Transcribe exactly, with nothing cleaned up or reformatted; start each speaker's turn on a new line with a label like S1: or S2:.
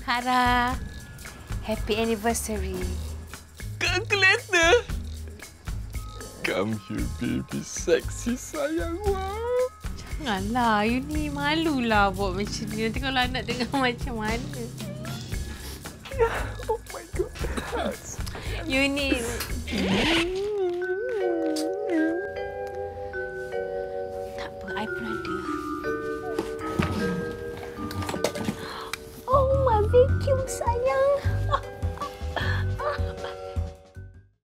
S1: Kara, happy anniversary.
S2: Calculator. Come here, baby. Sexy sayang. Wow.
S1: Janganlah, you ni malulah buat macam ni. Nanti kalau anak dengar macam mana.
S2: Oh my God.
S1: You ni... Tak apa, I pun ada.
S3: Oh, my vacuum saya.